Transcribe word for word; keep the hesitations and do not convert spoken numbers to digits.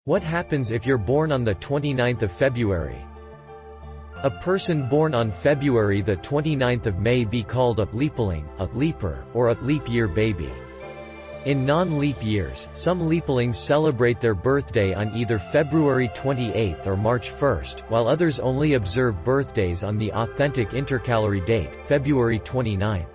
What happens if you're born on the twenty-ninth of February? A person born on February the twenty-ninth of May be called a leapling, a leaper, or a leap year baby. In non-leap years, some leaplings celebrate their birthday on either February twenty-eighth or March first, while others only observe birthdays on the authentic intercalary date, February twenty-ninth.